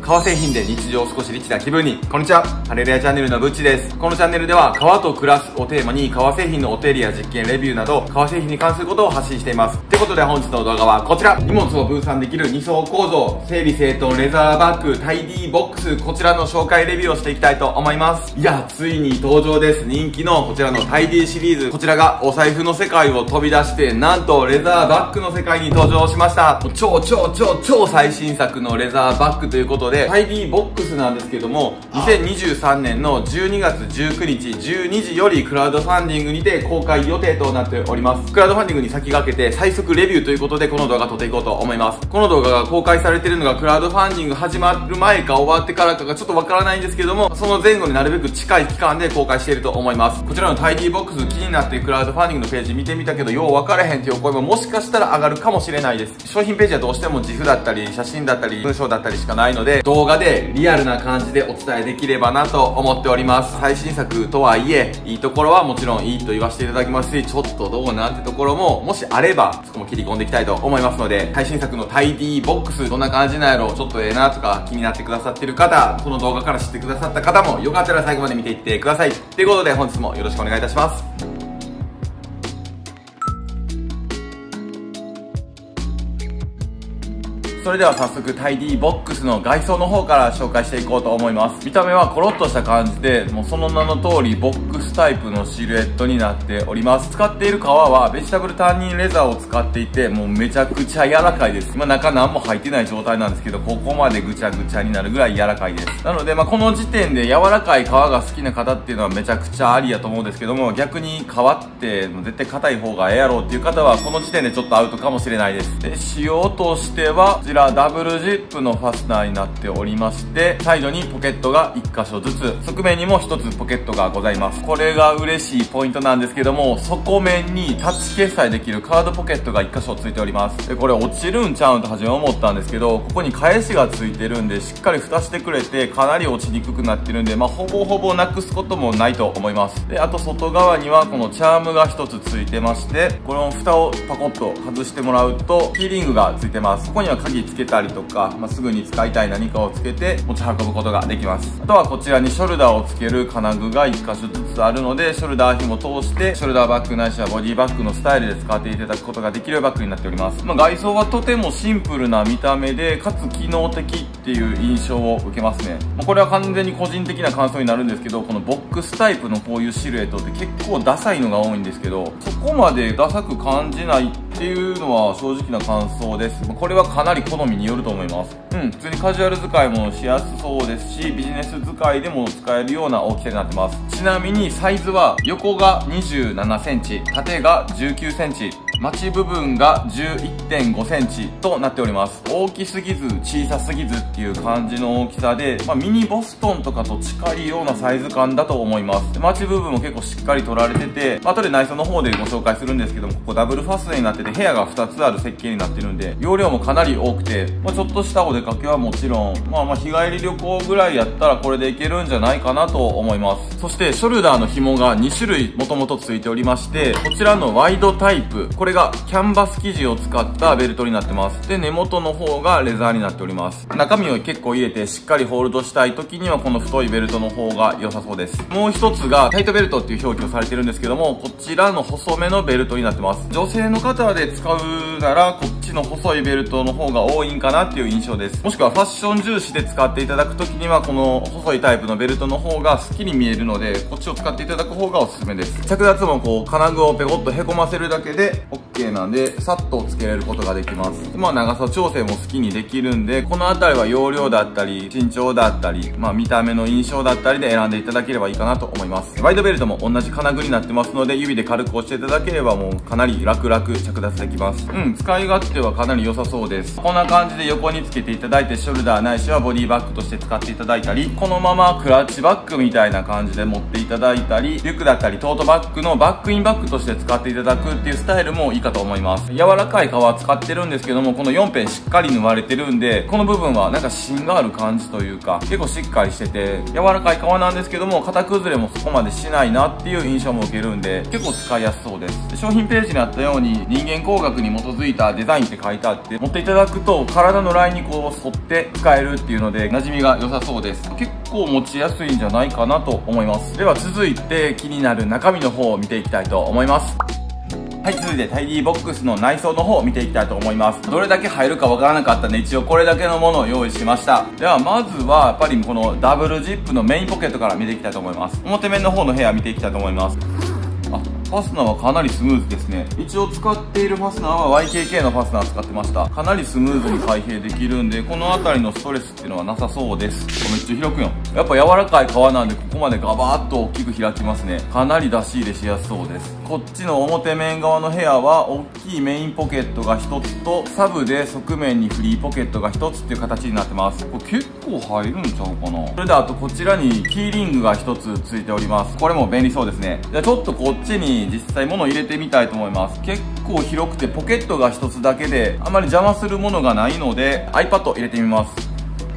革製品で日常を少しリッチな気分に。こんにちは、ハレルヤチャンネルのぶっちです。このチャンネルでは革と暮らすをテーマに革製品のお手入れや実験、レビューなど革製品に関することを発信しています。ってことで本日の動画はこちら、荷物を分散できる2層構造、整理整頓レザーバッグ、タイディボックス、こちらの紹介レビューをしていきたいと思います。いや、ついに登場です。人気のこちらのタイディシリーズ、こちらがお財布の世界を飛び出して、なんとレザーバッグの世界に登場しました。超最新作のレザーバッグということで、タイディボックスなんですけども、2023年の12月19日12時よりクラウドファンディングにて公開予定となっております。クラウドファンディングに先駆けて最速レビューということでこの動画撮っていこうと思います。この動画が公開されているのがクラウドファンディング始まる前か終わってからかがちょっとわからないんですけども、その前後になるべく近い期間で公開していると思います。こちらのタイディボックス気になってクラウドファンディングのページ見てみたけどよう分からへんっていうお声ももしかしたら上がるかもしれないです。商品ページはどうしても自負だったり写真だったり文章だったりしかないので、動画でリアルな感じでお伝えできればなと思っております。最新作とはいえいいところはもちろんいいと言わせていただきますし、ちょっとどうなんてところももしあればそこも切り込んでいきたいと思いますので、最新作のタイディボックスどんな感じなんやろ、ちょっとええなとか気になってくださってる方、この動画から知ってくださった方もよかったら最後まで見ていってください。ということで本日もよろしくお願いいたします。それでは早速タイディボックスの外装の方から紹介していこうと思います。見た目はコロッとした感じで、もうその名の通りボックスタイプのシルエットになっております。使っている革はベジタブルタンニンレザーを使っていて、もうめちゃくちゃ柔らかいです。今中何も入ってない状態なんですけど、ここまでぐちゃぐちゃになるぐらい柔らかいです。なのでこの時点で柔らかい革が好きな方っていうのはめちゃくちゃありやと思うんですけども、逆に革って絶対硬い方がええやろうっていう方はこの時点でちょっとアウトかもしれないです。で、仕様としてはこちらダブルジップのファスナーになっておりまして、サイドにポケットが1箇所ずつ、側面にも1つポケットがございます。これが嬉しいポイントなんですけども、側面にタッチ決済できるカードポケットが1箇所ついております。で、これ落ちるんちゃうんと初め思ったんですけど、ここに返しがついてるんでしっかり蓋してくれてかなり落ちにくくなってるんで、ほぼなくすこともないと思います。で、あと外側にはこのチャームが1つついてまして、この蓋をパコッと外してもらうとキーリングがついてます。ここには鍵つけたりとか、すぐに使いたい何かをつけて持ち運ぶことができます。あとはこちらにショルダーをつける金具が1箇所ずつあるので、ショルダー紐通してショルダーバッグないしはボディバッグのスタイルで使っていただくことができるバッグになっております。外装はとてもシンプルな見た目で、かつ機能的っていう印象を受けますね。これは完全に個人的な感想になるんですけど、このボックスタイプのこういうシルエットって結構ダサいのが多いんですけど、そこまでダサく感じないっていうのは正直な感想です。これはかなり好みによると思います。普通にカジュアル使いもしやすそうですし、ビジネス使いでも使えるような大きさになってます。ちなみにサイズは横が27センチ、縦が19センチ、マチ部分が 11.5 センチとなっております。大きすぎず小さすぎずっていう感じの大きさで、ミニボストンとかと近いようなサイズ感だと思います。マチ部分も結構しっかり取られてて、後で内装の方でご紹介するんですけども、ここダブルファスナーになってて部屋が2つある設計になってるんで、容量もかなり多くて、ちょっとしたお出かけはもちろん、日帰り旅行ぐらいやったらこれでいけるんじゃないかなと思います。そしてショルダーの紐が2種類もともとついておりまして、こちらのワイドタイプ、これがキャンバス生地を使ったベルトになってます。で、根元の方がレザーになっております。中身を結構入れてしっかりホールドしたい時にはこの太いベルトの方が良さそうです。もう一つがタイトベルトっていう表記をされてるんですけども、こちらの細めのベルトになってます。女性の方で使うならこっちの細いベルトの方が多いんかなっていう印象です。もしくはファッション重視で使っていただく時にはこの細いタイプのベルトの方が好きに見えるので、こっちを使っていただく方がおすすめです。着脱も金具をペコッとへこませるだけで OK なんでさっとつけれることができます。長さ調整も好きにできるんで、この辺りは容量だったり身長だったり、見た目の印象だったりで選んでいただければいいかなと思います。ワイドベルトも同じ金具になってますので、指で軽く押していただければもうかなり楽々着脱できます。使い勝手はかなり良さそうです。こんな感じで横につけていただいてショルダーないしはボディバッグとして使っていただいたり、このままクラッチバッグみたいな感じで持っていただいたり、リュックだったりトートバッグのバックインバッグとして使っていただくっていうスタイルももいいかと思います。柔らかい革使ってるんですけども、この4辺しっかり縫われてるんで、この部分はなんか芯がある感じというか、結構しっかりしてて、柔らかい革なんですけども、型崩れもそこまでしないなっていう印象も受けるんで、結構使いやすそうです。で、商品ページにあったように、人間工学に基づいたデザインって書いてあって、持っていただくと、体のラインにこう沿って使えるっていうので、馴染みが良さそうです。結構持ちやすいんじゃないかなと思います。では続いて気になる中身の方を見ていきたいと思います。はい、続いてタイディボックスの内装の方を見ていきたいと思います。どれだけ入るかわからなかったんで、一応これだけのものを用意しました。ではまずはやっぱりこのダブルジップのメインポケットから見ていきたいと思います。表面の方の部屋見ていきたいと思います。ファスナーはかなりスムーズですね。一応使っているファスナーは YKK のファスナー使ってました。かなりスムーズに開閉できるんで、この辺りのストレスっていうのはなさそうです。めっちゃ開くよ。やっぱ柔らかい革なんで、ここまでガバーッと大きく開きますね。かなり出し入れしやすそうです。こっちの表面側の部屋は、大きいメインポケットが1つと、サブで側面にフリーポケットが1つっていう形になってます。これ結構入るんちゃうかな。それであとこちらにキーリングが1つついております。これも便利そうですね。じゃあちょっとこっちに実際物を入れてみたいと思います。結構広くてポケットが1つだけで、あまり邪魔するものがないので、iPad 入れてみます。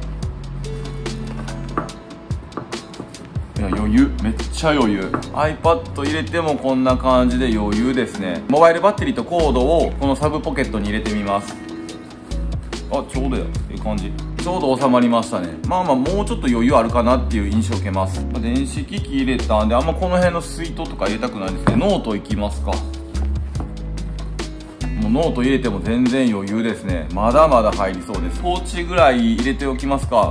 いや余裕、めっちゃ余裕。 iPad 入れてもこんな感じで余裕ですね。モバイルバッテリーとコードをこのサブポケットに入れてみます。あ、ちょうどや、いい感じ。ちょうど収まりましたね。まあまあもうちょっと余裕あるかなっていう印象を受けます。電子機器入れたんで、あんまこの辺の水筒とか入れたくないんですけど、ノートいきますか。もうノート入れても全然余裕ですね。まだまだ入りそうです。ポーチぐらい入れておきますか。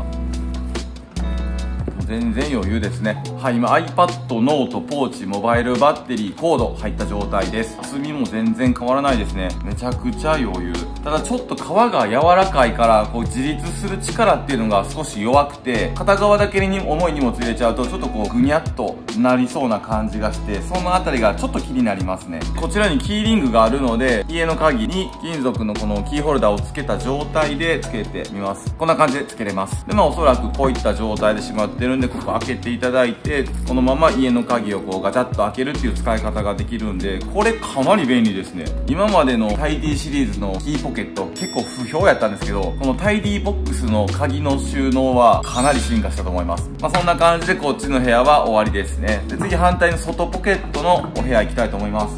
全然余裕ですね。はい、今 iPad、ノート、ポーチ、モバイルバッテリー、コード入った状態です。厚みも全然変わらないですね。めちゃくちゃ余裕。ただちょっと皮が柔らかいから、こう自立する力っていうのが少し弱くて、片側だけに重い荷物入れちゃうと、ちょっとこうぐにゃっとなりそうな感じがして、そのあたりがちょっと気になりますね。こちらにキーリングがあるので、家の鍵に金属のこのキーホルダーをつけた状態でつけてみます。こんな感じでつけれます。で、まあおそらくこういった状態でしまってるんで、ここ開けていただいて、このまま家の鍵をこうガチャッと開けるっていう使い方ができるんで、これかなり便利ですね。今までのタイディシリーズのキーポケット結構不評やったんですけど、このタイディボックスの鍵の収納はかなり進化したと思います。まあそんな感じでこっちの部屋は終わりですね。で、次反対の外ポケットのお部屋行きたいと思います。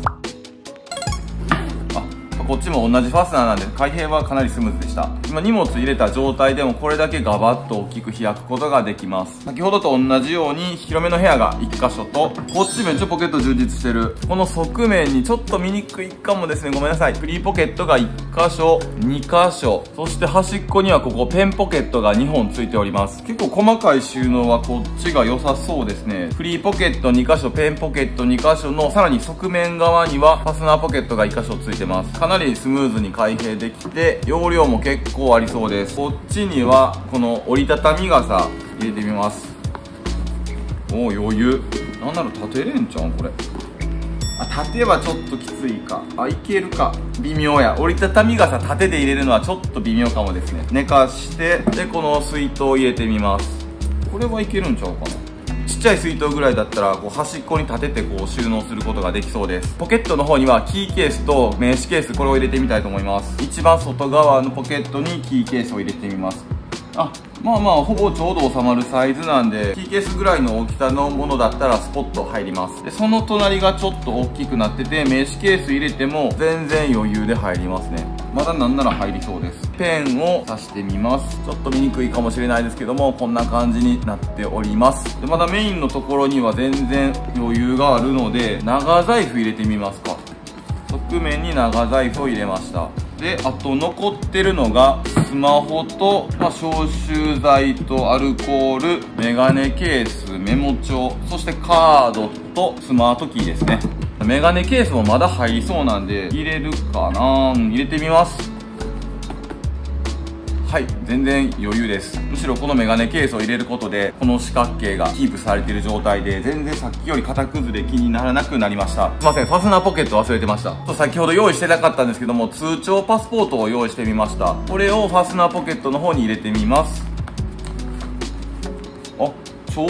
こっちも同じファスナーなんで開閉はかなりスムーズでした。今荷物入れた状態でもこれだけガバッと大きく開くことができます。先ほどと同じように広めの部屋が1箇所と、こっちめっちゃポケット充実してる。この側面にちょっと見にくいかもですね。ごめんなさい。フリーポケットが1箇所、2箇所、そして端っこにはここペンポケットが2本ついております。結構細かい収納はこっちが良さそうですね。フリーポケット2箇所、ペンポケット2箇所のさらに側面側にはファスナーポケットが1箇所ついてます。かなりスムーズに開閉できて、容量も結構ありそうです。こっちにはこの折りたたみ傘入れてみます。おー、余裕。なんなら立てれんちゃうんこれ。立てはちょっときついか。いけるか。微妙や。折りたたみ傘縦で入れるのはちょっと微妙かもですね。寝かして、でこの水筒を入れてみます。これはいけるんちゃうかな。ちっちゃい水筒ぐらいだったらこう端っこに立ててこう収納することができそうです。ポケットの方にはキーケースと名刺ケース、これを入れてみたいと思います。一番外側のポケットにキーケースを入れてみます。まあまあほぼちょうど収まるサイズなんで、キーケースぐらいの大きさのものだったらスポッと入ります。でその隣がちょっと大きくなってて、名刺ケース入れても全然余裕で入りますね。まだなんなら入りそうです。ペンを刺してみます。ちょっと見にくいかもしれないですけども、こんな感じになっております。でまだメインのところには全然余裕があるので、長財布入れてみますか。側面に長財布を入れました。であと残ってるのがスマホと、消臭剤とアルコール、メガネケース、メモ帳、そしてカードとスマートキーですね。メガネケースもまだ入りそうなんで入れるかな。入れてみます。はい、全然余裕です。むしろこのメガネケースを入れることで、この四角形がキープされている状態で、全然さっきより型崩れ気にならなくなりました。すいません、ファスナーポケット忘れてました。先ほど用意してなかったんですけども、通帳パスポートを用意してみました。これをファスナーポケットの方に入れてみます。ちょうど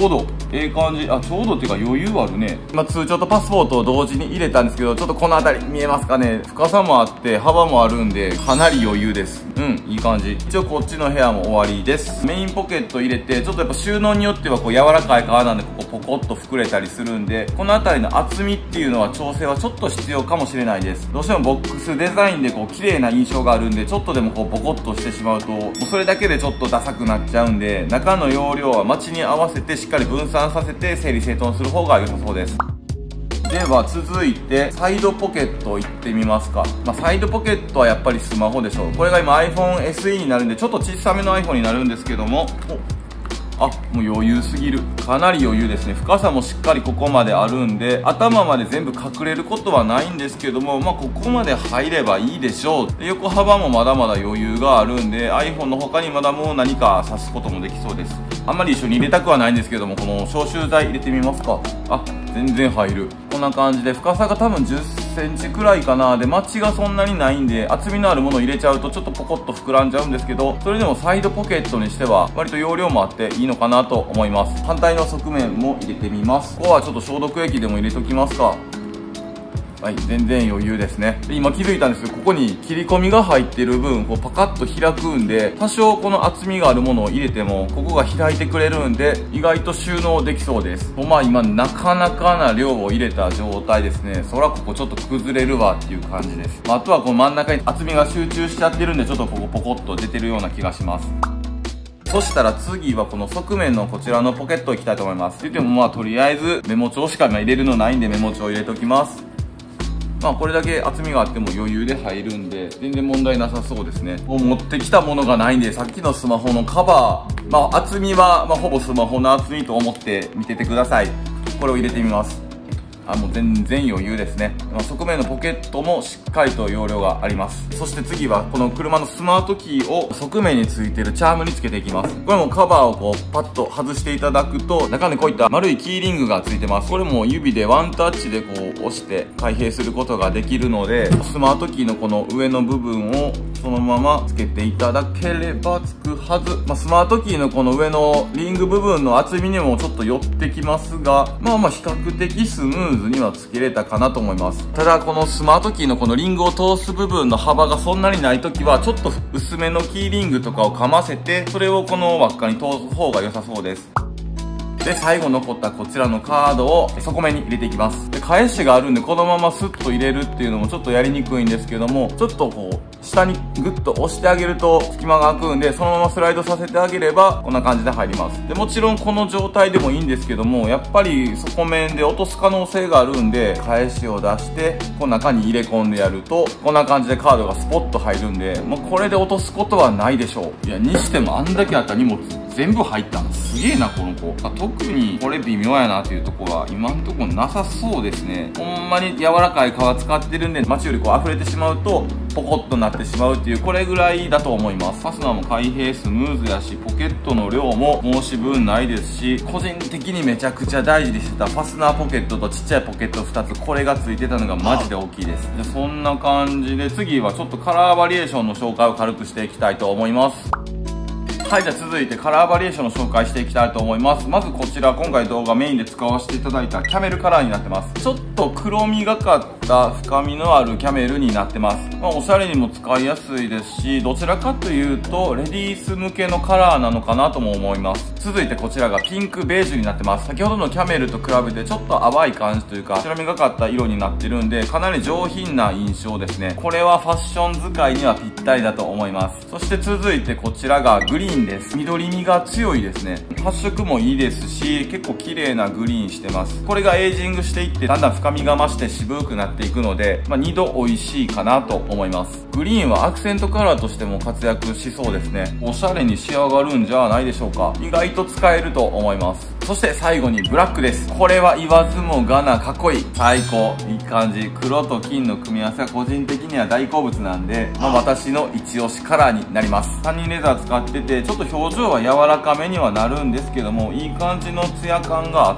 ええ感じ。あ、ちょうどっていうか余裕あるね。今通帳とパスポートを同時に入れたんですけど、ちょっとこの辺り見えますかね。深さもあって幅もあるんで、かなり余裕です。いい感じ。一応こっちの部屋も終わりです。メインポケット入れて、ちょっとやっぱ収納によってはこう柔らかい革なんで、ここポコッと膨れたりするんで、この辺りの厚みっていうのは調整はちょっと必要かもしれないです。どうしてもボックスデザインでこう綺麗な印象があるんで、ちょっとでもこうボコッとしてしまうと、もうそれだけでちょっとダサくなっちゃうんで、中の容量は街に合わせてしっかり分散させて整理整頓する方が良さそうです。では続いてサイドポケット行ってみますか。サイドポケットはやっぱりスマホでしょう。これが今 iPhone SE になるんでちょっと小さめの iPhone になるんですけども、もう余裕すぎる。かなり余裕ですね。深さもしっかりここまであるんで、頭まで全部隠れることはないんですけども、ここまで入ればいいでしょう。で、横幅もまだまだ余裕があるんで、iPhone の他にまだもう何か挿すこともできそうです。あんまり一緒に入れたくはないんですけども、この消臭剤入れてみますか。全然入る。こんな感じで、深さが多分10センチくらいかな。で、マチがそんなにないんで、厚みのあるものを入れちゃうとちょっとポコッと膨らんじゃうんですけど、それでもサイドポケットにしては割と容量もあっていいのかなと思います。反対の側面も入れてみます。ここはちょっと消毒液でも入れときますか。はい、全然余裕ですね。で、今気づいたんですけど、ここに切り込みが入ってる分、こうパカッと開くんで、多少この厚みがあるものを入れても、ここが開いてくれるんで、意外と収納できそうです。今なかなかな量を入れた状態ですね。そらここちょっと崩れるわっていう感じです。あとはこの真ん中に厚みが集中しちゃってるんで、ちょっとここポコッと出てるような気がします。そしたら次はこの側面のこちらのポケット行きたいと思います。って言ってもとりあえずメモ帳しか入れるのないんでメモ帳入れときます。これだけ厚みがあっても余裕で入るんで、全然問題なさそうですね。持ってきたものがないんで、さっきのスマホのカバー、厚みは、ほぼスマホの厚みと思って見ててください。これを入れてみます。もう全然余裕ですね。側面のポケットもしっかりと容量があります。そして次はこの車のスマートキーを側面についてるチャームにつけていきます。これもカバーをこうパッと外していただくと、中にこういった丸いキーリングがついてます。これも指でワンタッチでこう押して開閉することができるので、スマートキーのこの上の部分をそのままつけていただければつくはず。スマートキーのこの上のリング部分の厚みにもちょっと寄ってきますが、比較的スムーズにはつけれたかなと思います。ただこのスマートキーのこのリングを通す部分の幅がそんなにない時は、ちょっと薄めのキーリングとかをかませて、それをこの輪っかに通す方が良さそうです。で、最後残ったこちらのカードを底面に入れていきます。で、返しがあるんで、このままスッと入れるっていうのもちょっとやりにくいんですけども、ちょっとこう、下にグッと押してあげると隙間が空くんで、そのままスライドさせてあげれば、こんな感じで入ります。で、もちろんこの状態でもいいんですけども、やっぱり底面で落とす可能性があるんで、返しを出して、この中に入れ込んでやると、こんな感じでカードがスポッと入るんで、もうこれで落とすことはないでしょう。いや、にしてもあんだけあった荷物、全部入ったのすげえなこの子。特にこれ微妙やなっていうとこは今んとこなさそうですね。ほんまに柔らかい皮使ってるんで、街よりこう溢れてしまうとポコッとなってしまうっていう、これぐらいだと思います。ファスナーも開閉スムーズやし、ポケットの量も申し分ないですし、個人的にめちゃくちゃ大事にしてたファスナーポケットとちっちゃいポケット2つ、これが付いてたのがマジで大きいです。で、そんな感じで次はちょっとカラーバリエーションの紹介を軽くしていきたいと思います。はい、じゃあ続いてカラーバリエーションの紹介していきたいと思います。まずこちら、今回動画メインで使わせていただいたキャメルカラーになってます。ちょっと黒みがかった深みのあるキャメルになってます。おしゃれにも使いやすいですし、どちらかというとレディース向けのカラーなのかなとも思います。続いてこちらがピンクベージュになってます。先ほどのキャメルと比べてちょっと淡い感じというか、白みがかった色になってるんで、かなり上品な印象ですね。これはファッション使いにはぴったりだと思います。そして続いてこちらがグリーンです。緑みが強いですね。発色もいいですし、結構綺麗なグリーンしてます。これがエイジングしていってだんだん深みが増して渋くなっていくので、2度美味しいかなと思います。グリーンはアクセントカラーとしても活躍しそうですね。おしゃれに仕上がるんじゃないでしょうか。意外と使えると思います。そして最後にブラックです。これは言わずもがなかっこいい。最高。いい感じ。黒と金の組み合わせは個人的には大好物なんで、私の一押しカラーになります。タンニンレザー使ってて、ちょっと表情は柔らかめにはなるんですけども、いい感じのツヤ感があって、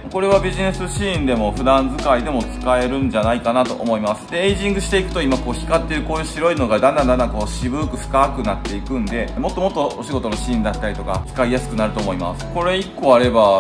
これはビジネスシーンでも普段使いでも使えるんじゃないかなと思います。で、エイジングしていくと今こう光ってるこういう白いのがだんだんこう渋く深くなっていくんで、もっともっとお仕事のシーンだったりとか使いやすくなると思います。これ1個あれば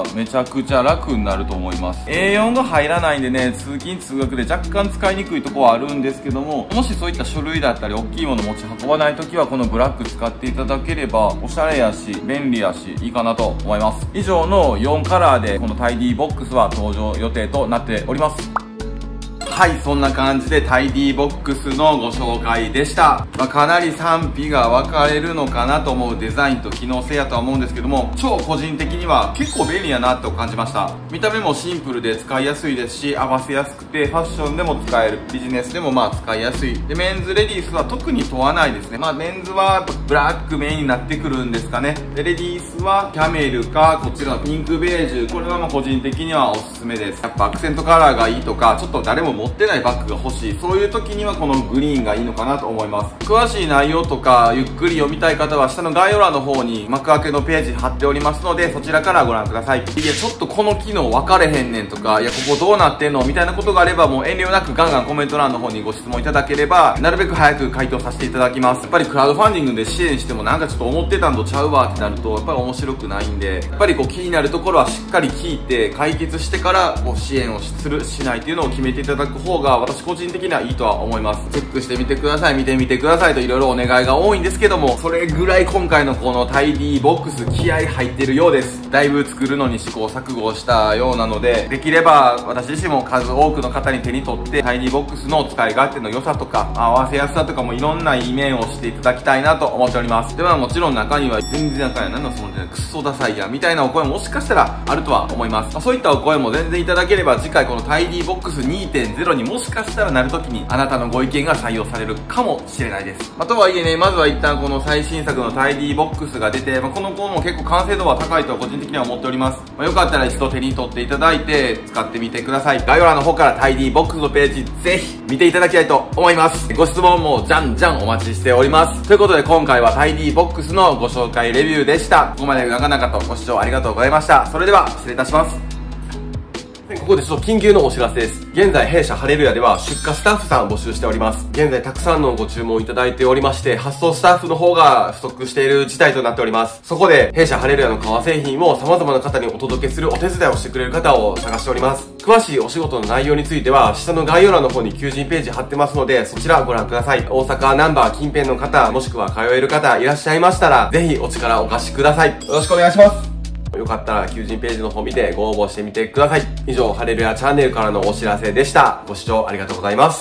はめちゃくちゃ楽になると思います。 A4 が入らないんでね、通勤通学で若干使いにくいとこはあるんですけども、もしそういった書類だったり大きいもの持ち運ばないときはこのブラック使っていただければおしゃれやし便利やしいいかなと思います。以上の4カラーでこのタイディボックスは登場予定となっております。はい、そんな感じでタイディボックスのご紹介でした。かなり賛否が分かれるのかなと思うデザインと機能性やとは思うんですけども、超個人的には結構便利やなと感じました。見た目もシンプルで使いやすいですし、合わせやすくてファッションでも使える、ビジネスでも使いやすい。で、メンズレディースは特に問わないですね。メンズはブラックメインになってくるんですかね。で、レディースはキャメルかこちらのピンクベージュ、これは個人的にはおすすめです。やっぱアクセントカラーがいいとか、ちょっと誰も持ってないバッグが欲しい、そういう時にはこのグリーンがいいのかなと思います。詳しい内容とかゆっくり読みたい方は下の概要欄の方に幕開けのページ貼っておりますので、そちらからご覧ください。いや、ちょっとこの機能分かれへんねんとか、いや、ここどうなってんのみたいなことがあれば、もう遠慮なくガンガンコメント欄の方にご質問いただければ、なるべく早く回答させていただきます。やっぱりクラウドファンディングで支援してもなんかちょっと思ってたんとちゃうわってなると、やっぱり面白くないんで、やっぱり気になるところはしっかり聞いて解決してから支援をするしないっていうのを決めていただく方が私個人的にはいいとは思います。チェックしてみてください、見てみてくださいといろいろお願いが多いんですけども、それぐらい今回のこのタイディボックス気合入ってるようです。だいぶ作るのに試行錯誤したようなので、できれば私自身も数多くの方に手に取ってタイディボックスの使い勝手の良さとか合わせやすさとかもいろんないい面をしていただきたいなと思っております。ではもちろん中には全然中には何のそのクソダサいやみたいなお声ももしかしたらあるとは思います。そういったお声も全然いただければ次回このタイディボックス 2.0 にもしかしたらなるときにあなたのご意見が採用されるかもしれないです。とはいえね、まずは一旦この最新作のタイディボックスが出て、この子も結構完成度は高いとは個人的には思っております。よかったら一度手に取っていただいて使ってみてください。概要欄の方からタイディボックスのページぜひ見ていただきたいと思います。ご質問もじゃんじゃんお待ちしております。ということで今回はタイディボックスのご紹介レビューでした。ここまで長々とご視聴ありがとうございました。それでは失礼いたします。ここでちょっと緊急のお知らせです。現在弊社ハレルヤでは出荷スタッフさん募集しております。現在たくさんのご注文いただいておりまして、発送スタッフの方が不足している事態となっております。そこで弊社ハレルヤの革製品を様々な方にお届けするお手伝いをしてくれる方を探しております。詳しいお仕事の内容については下の概要欄の方に求人ページ貼ってますので、そちらご覧ください。大阪ナンバー近辺の方、もしくは通える方いらっしゃいましたら、ぜひお力お貸しください。よろしくお願いします。よかったら求人ページの方見てご応募してみてください。以上、ハレルヤチャンネルからのお知らせでした。ご視聴ありがとうございます。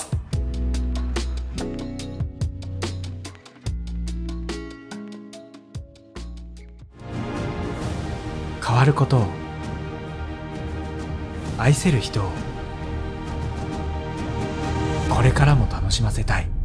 変わることを、愛せる人を、これからも楽しませたい。